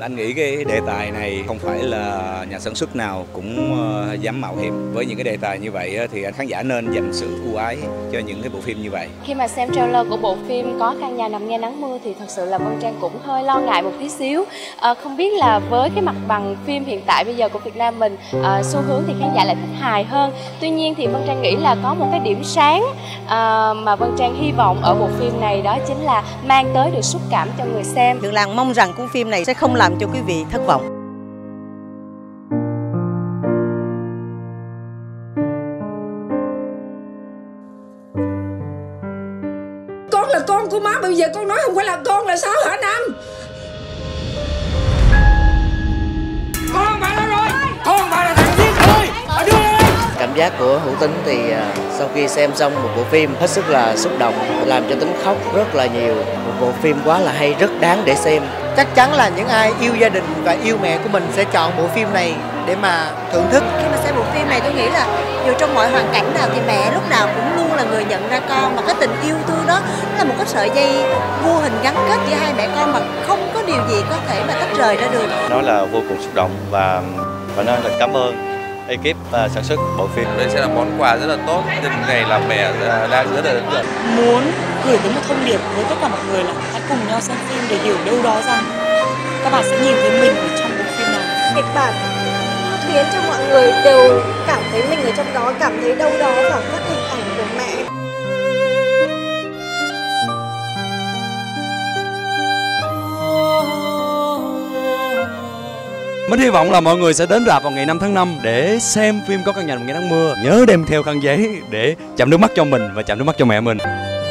Anh nghĩ cái đề tài này không phải là nhà sản xuất nào cũng dám mạo hiểm. Với những cái đề tài như vậy thì khán giả nên dành sự ưu ái cho những cái bộ phim như vậy. Khi mà xem trailer của bộ phim Có Căn Nhà Nằm Nghe Nắng Mưa thì thật sự là Vân Trang cũng hơi lo ngại một tí xíu. Không biết là với cái mặt bằng phim hiện tại bây giờ của Việt Nam mình, xu hướng thì khán giả lại thích hài hơn. Tuy nhiên thì Vân Trang nghĩ là có một cái điểm sáng mà Vân Trang hy vọng ở bộ phim này, đó chính là mang tới được xúc cảm cho người xem. Đường Lan mong rằng cuốn phim này sẽ không làm cho quý vị thất vọng. Con là con của má, bây giờ con nói không phải là con là sao hả Nam? Con bà đâu rồi? Con bà là thằng giết tôi! Bà đưa đây! Cảm giác của Hữu Tính thì sau khi xem xong một bộ phim hết sức là xúc động, làm cho Tính khóc rất là nhiều. Một bộ phim quá là hay, rất đáng để xem. Chắc chắn là những ai yêu gia đình và yêu mẹ của mình sẽ chọn bộ phim này để mà thưởng thức. Khi mà xem bộ phim này tôi nghĩ là dù trong mọi hoàn cảnh nào thì mẹ lúc nào cũng luôn là người nhận ra con, mà cái tình yêu thương đó là một cái sợi dây vô hình gắn kết giữa hai mẹ con mà không có điều gì có thể mà tách rời ra được. Nó là vô cùng xúc động và nên là cảm ơn ekip sản xuất bộ phim. Đây sẽ là món quà rất là tốt nhân ngày làm mẹ đang rất là ấn tượng. Muốn gửi tới một thông điệp với tất cả mọi người là hãy cùng nhau xem phim để hiểu đâu đó rằng các bạn sẽ nhìn thấy mình ở trong bộ phim này. Kịch bản khiến cho mọi người đều cảm thấy mình ở trong đó, cảm thấy đâu đó vào các hình ảnh của mẹ. Mình hy vọng là mọi người sẽ đến rạp vào ngày 5 tháng 5 để xem phim Có Căn Nhà Nằm Nghe Nắng Mưa. Nhớ đem theo khăn giấy để chạm nước mắt cho mình và chạm nước mắt cho mẹ mình.